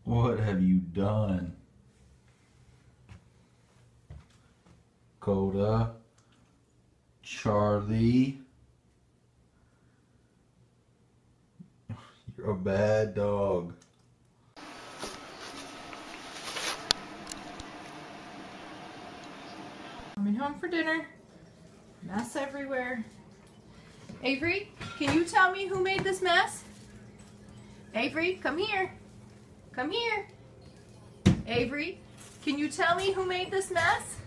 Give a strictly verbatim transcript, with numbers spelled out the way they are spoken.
What have you done? Coda, Charlie, you're a bad dog. Coming home for dinner. Mess everywhere. Avery, can you tell me who made this mess? Avery, come here. Come here. Avery, can you tell me who made this mess?